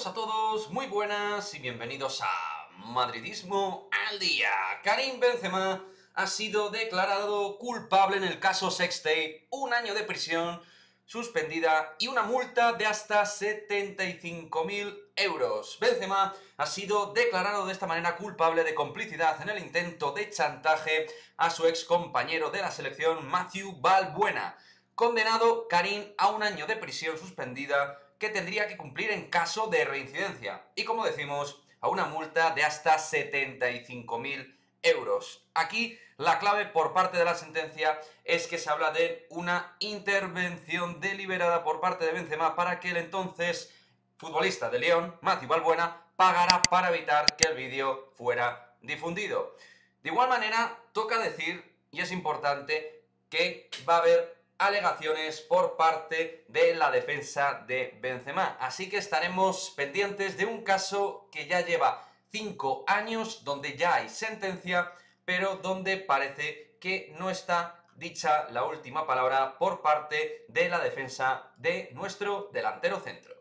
Saludos a todos, muy buenas y bienvenidos a Madridismo al Día. Karim Benzema ha sido declarado culpable en el caso Sextape, 1 año de prisión suspendida y una multa de hasta 75.000 euros. Benzema ha sido declarado de esta manera culpable de complicidad en el intento de chantaje a su ex compañero de la selección Mathieu Valbuena. Condenado Karim a 1 año de prisión suspendida que tendría que cumplir en caso de reincidencia y, como decimos, a una multa de hasta 75.000 euros. Aquí la clave por parte de la sentencia es que se habla de una intervención deliberada por parte de Benzema para que el entonces futbolista de Lyon, Mathieu Valbuena, pagara para evitar que el vídeo fuera difundido. De igual manera, toca decir, y es importante, que va a haber alegaciones por parte de la defensa de Benzema. Así que estaremos pendientes de un caso que ya lleva 5 años, donde ya hay sentencia, pero donde parece que no está dicha la última palabra por parte de la defensa de nuestro delantero centro.